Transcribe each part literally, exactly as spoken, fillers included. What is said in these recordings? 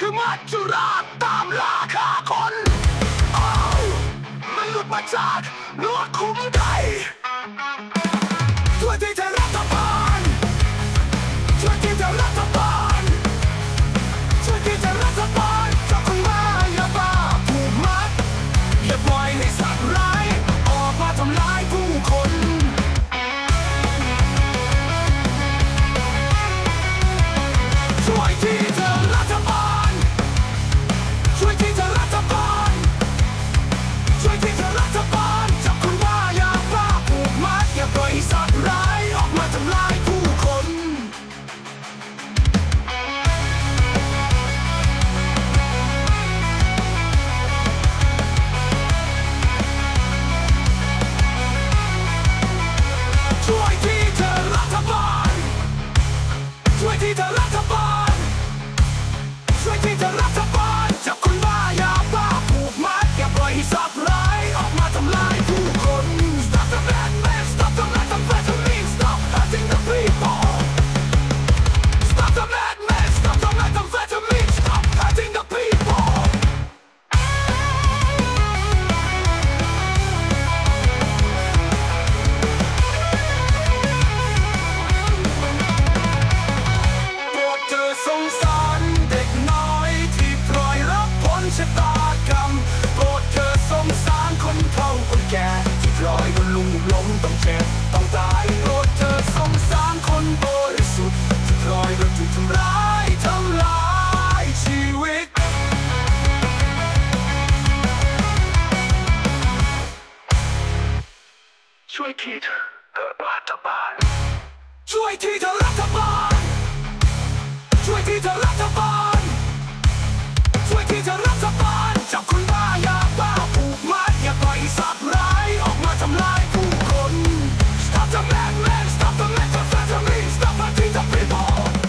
คือมัจจุราชตามล่าฆ่าคนเอามันหลุดมาจากลวดคุ้มไก่ช่วยที่จะรัฐบาลช่วยที่จะรัฐบาลช่วยที่จะรัฐบาลจับคนมาอย่าบ้าผูกมัดอย่าปล่อยให้สัตว์ร้ายออกมาทำร้ายผู้คนช่วยที่จะรัฐบาลช่วยที่จะรัฐบาลช่วยที่จะรัฐบาลจับคนมาอย่าบ้าผูกมัดอย่าปล่อยให้สัตว์ร้ายออกมาทำร้ายผู้คนช่วยที่จะรัฐบาลช่วยที่จะรัฐบาลช่วยที่จะรัฐบาลจับคนบ้าอย่าบ้าผูกมัดอย่าปล่อยให้สัตว์ร้ายออกมาทำลายผู้คน Stop the madness Stop the methamphetamine Stop hurting the people Stop the madness Stop the methamphetamine Stop hurting the peopleโปรดเธอสงสารเด็กน้อยที่ปล่อยรับผลชะตากรรมโปรดเธอสงสารคนเฒ่าคนแก่ที่ปล่อยโดนลุงล้มต้องเจ็บต้องตายโปรดเธอสงสารคนบริสุทธิ์ที่ปล่อยโดนถูกทำร้ายทำลายชีวิตช่วยทีเถอะรัฐบาลช่วยทีเถอะรัฐบาลช่วยทีเถอะรัฐบาลช่วยทีเถอะรัฐบาลจับคนบ้าอย่าบ้าผูกมัดอย่าปล่อยให้สัตว์ร้ายออกมาทำลายผู้คน Stop the madman Stop the methamphetamine Stop hurting the people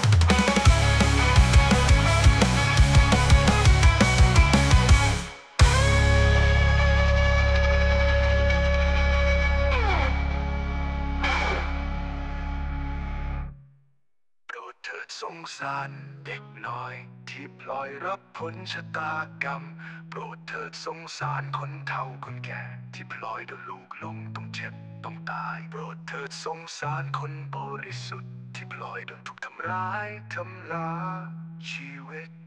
โปรดเถิดสงสารเด็กน้อยที่ปล่อยรับผลชะตากรรมโปรดเถิดสงสารคนเฒ่าคนแก่ที่ปล่อยโดนลูกหลงต้องเจ็บต้องตายโปรดเถิดสงสารคนบริสุทธิ์ที่ปล่อยโดนถูกทำร้ายทำลายชีวิต